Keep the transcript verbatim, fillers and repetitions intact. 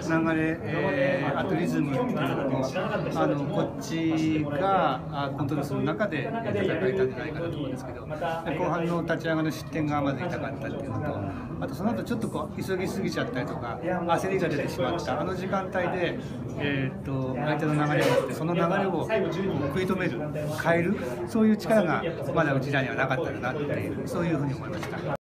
れ、えー、あとリズムっていうのもあのこっちがあコントロールする中で戦えたんじゃないかなと思うんですけど、後半の立ち上がりの失点がまず痛かったっていうのと、あとその後ちょっとこう急ぎすぎちゃったりとか焦りが出てしまったあの時間帯で、えー、と相手の流れがあってその流れを食い止める変えるそういう力がまだうちらにはなかったんだなっていうそういうふうに思いました。